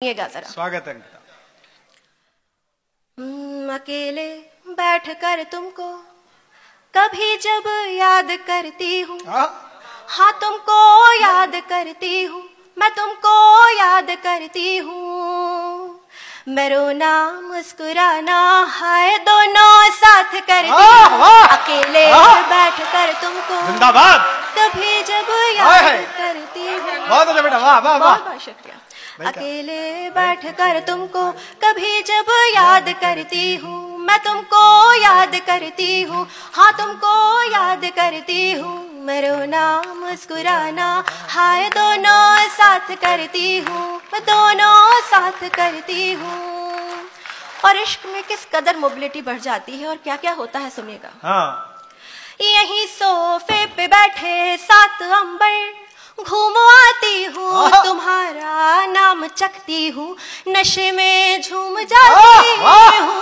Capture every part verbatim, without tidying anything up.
ये गा जरा। स्वागत है। अकेले बैठ कर तुमको कभी जब याद करती हूँ, हाँ तुमको याद करती हूँ, मैं तुमको याद करती हूँ। मैं रोना मुस्कुराना हाय दोनों साथ करती हूँ। अकेले बैठ कर तुमको जिंदाबाद कभी जब याद करती हूँ। बहुत अच्छा बेटा, वाह वाह वाह, बहुत शुक्रिया। अकेले बैठ कर तुमको कभी जब याद करती हूँ, मैं तुमको याद करती हूँ, हाँ तुमको याद करती हूँ। मैं रोना मुस्कुराना हाय दोनों साथ करती हूँ, मैं दोनों साथ करती हूँ। और इश्क में किस कदर मोबिलिटी बढ़ जाती है और क्या क्या होता है सुनिएगा। हाँ। यही सोफे पे बैठे सात अंबर घूम आती हूँ, तुम्हारा नाम चखती हूँ, नशे में झूम जाती हूँ।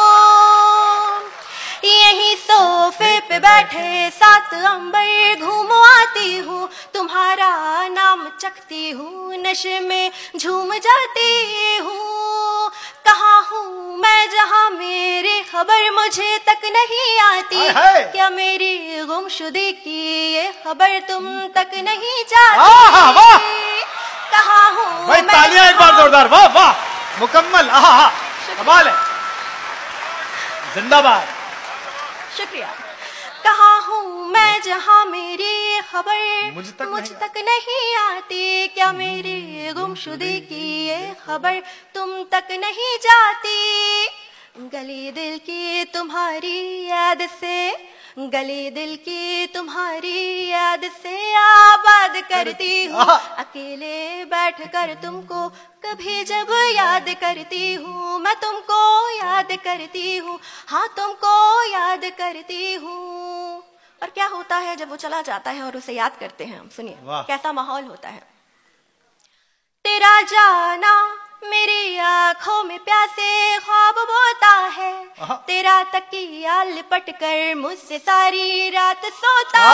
यही सोफे पे बैठे सात अंबर घूम आती हूँ, तुम्हारा नाम चखती हूँ, नशे में झूम जाती हूँ। कहाँ हूँ मैं जहाँ मेरी खबर मुझे तक नहीं आती, क्या मेरी गुमशुदगी की ये खबर तुम तक नहीं जाती। कहाँ हूँ भाई, तालियां एक बार जोरदार, वाह वाह, मुकम्मल, आहा कमाल है, जिंदाबाद। शुक्रिया। कहाँ हूँ मैं जहाँ मेरी खबर मुझ तक, मुझ नहीं, तक नहीं आती, क्या मेरी गुमशुदगी की ये खबर तुम तक नहीं जाती। गली दिल की तुम्हारी याद से, गली दिल की तुम्हारी याद से आबाद करती हूँ। अकेले बैठ कर तुमको कभी जब याद करती हूँ, मैं तुमको याद करती हूँ, हाँ तुमको याद करती हूँ। और क्या होता है जब वो चला जाता है और उसे याद करते हैं हम, सुनिए कैसा माहौल होता है। तेरा जाना मेरी आंखों में प्यासे ख्वाब बोता है, तेरा तकिया लिपट कर मुझसे सारी रात सोता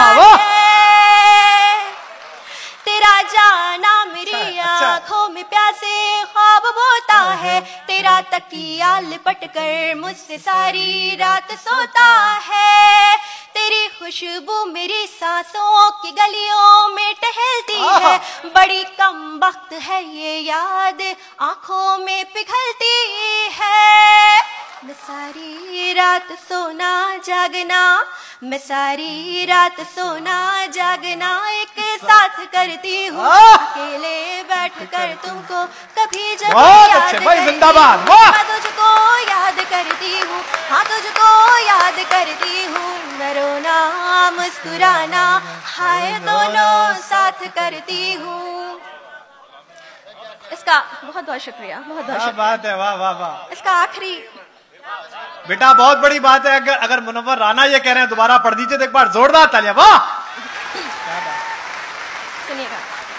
है। तेरा जाना मेरी आंखों में प्यासे ख्वाब बोता है, तेरा तकिया लिपट कर मुझसे सारी रात सोता है। तेरी खुशबू मेरी सांसों की गलियों में टहलती है, बड़ी कम वक्त है ये याद आंखों में पिघलती है। मैं सारी रात सोना जागना, मैं सारी रात सोना जागना एक साथ करती हूँ। अकेले बैठ कर तुमको कभी जब याद करती हूँ, मैं तुझको याद करती हूँ, हाँ तुझको याद करती हूँ। मैं रोना मुस्कुराना हाय दोनों साथ करती हूँ। इसका बहुत बहुत शुक्रिया, बहुत बहुत शुक्रिया। बात है, वाह वाह वाह। इसका आखिरी बेटा बहुत बड़ी बात है, अगर अगर मुनव्वर राना ये कह रहे हैं दोबारा पढ़ दीजिए तो एक बार जोरदार तालियां, वाह। सुनिएगा।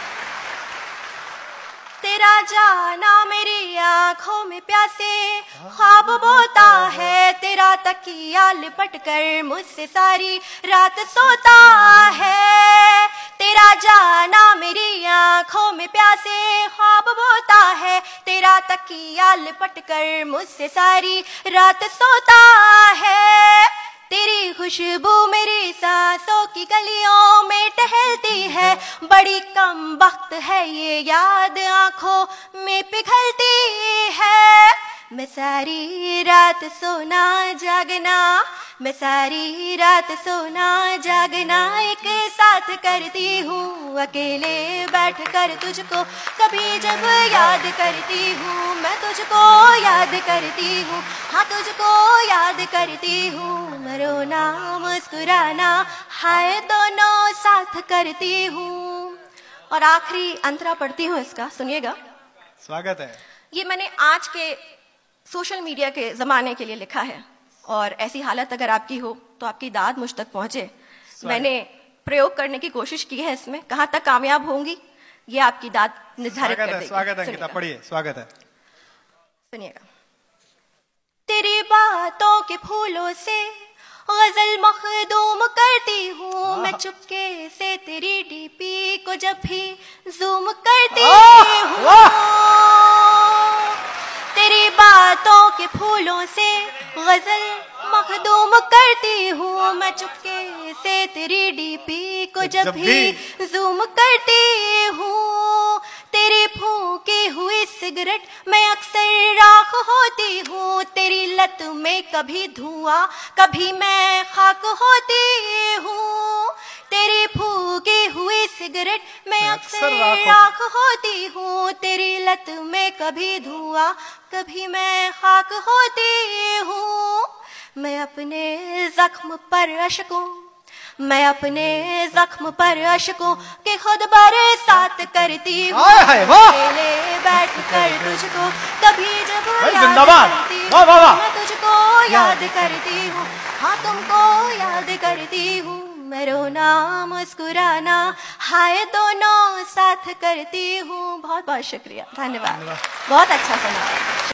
तेरा जाना मेरी आंखों में प्यासे ख्वाब बोता है, तेरा तकिया लिपट कर मुझसे सारी रात सोता है। तेरा जाना मेरी आंखों में प्यासे ख्वाब बोता है, तेरा तकिया लिपट कर मुझसे सारी रात सोता है। तेरी खुशबू मेरी सांसों की गलियों में टहलती है, बड़ी कम वक्त है ये याद आंखों में पिघलती है। मैं सारी रात सोना जागना, मैं सारी रात सोना जागना एक साथ करती हूँ। अकेले बैठ कर तुझको कभी जब याद करती हूँ, मैं तुझको याद करती हूँ, हाँ तुझको याद करती हूँ। मैं रोना मुस्कुराना हाय दोनों साथ करती हूँ। और आखिरी अंतरा पढ़ती हूँ इसका, सुनिएगा। स्वागत है। ये मैंने आज के सोशल मीडिया के ज़माने के लिए लिखा है, और ऐसी हालत अगर आपकी हो तो आपकी दाद मुझ तक पहुंचे। मैंने प्रयोग करने की कोशिश की है इसमें, कहाँ तक कामयाब होंगी ये आपकी दाद निर्धारित कर देगी। स्वागत है, गीता पढ़िए, स्वागत है। सुनिएगा। तेरी बातों के फूलों से गजल मखदूम करती हूँ, मैं चुपके से तेरी डीपी को जब भी जूम करती हूँ। तेरी डीपी को जब भी जूम करती हूँ, तेरी फूंकी हुई सिगरेट में अक्सर राख होती हूँ, तेरी लत में कभी धुआं कभी मैं खाक होती हूँ, तेरी फूंकी हुई सिगरेट में अक्सर राख होती हूँ, तेरी लत में कभी धुआं कभी मैं खाक होती हूँ। मैं अपने जख्म पर अशकों मैं अपने जख्म पर अशकों के खुद बरसात करती हूँ, अकेले बैठ कर तुझको कभी जब याद करती हूँ, मैं तुझको याद करती हूँ, हाँ तुमको याद करती हूँ। मैं रोना मुस्कुराना हाय दोनों साथ करती हूँ। बहुत बहुत शुक्रिया, धन्यवाद, बहुत अच्छा सुना।